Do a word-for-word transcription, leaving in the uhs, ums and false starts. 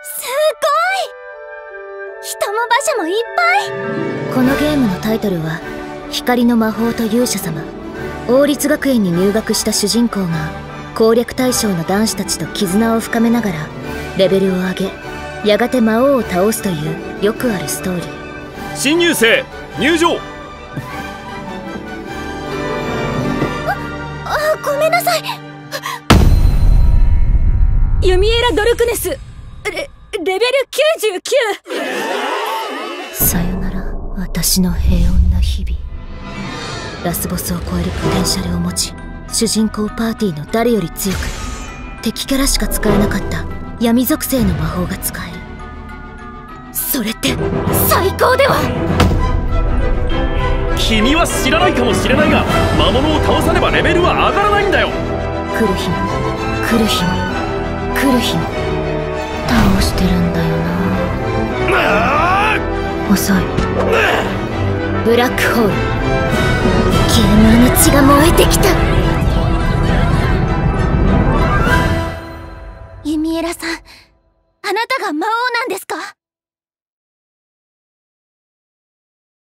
すごい。人も馬車もいっぱい。 このゲームのタイトルは光の魔法と勇者様。王立学園に入学した主人公が攻略対象の男子たちと絆を深めながらレベルを上げ、やがて魔王を倒すというよくあるストーリー。 新入生入場。 ああ、ごめんなさい。 ユミエラ・ドルクネスレ、レベルきゅうじゅうきゅう。さよなら私の平穏な日々。ラスボスを超えるポテンシャルを持ち、主人公パーティーの誰より強く、敵キャラしか使えなかった闇属性の魔法が使える。それって最高では。 君は知らないかもしれないが、魔物を倒さねばレベルは上がらないんだよ。 来る日も来る日も来る日も倒してるんだよな。遅い。ブラックホール。ゲーマーの血が燃えてきた。 ユミエラさん、あなたが魔王